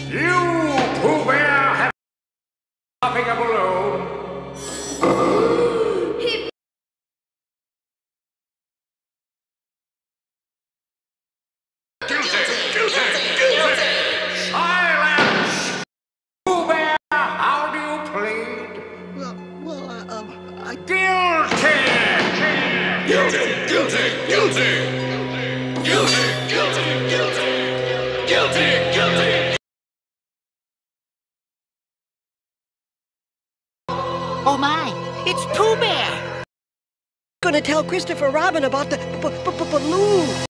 You, Pooh Bear, have popping a balloon. Guilty! Silence! Pooh Bear, how do you plead? Guilty! Guilty! Oh my, it's Pooh Bear! Gonna tell Christopher Robin about the balloon.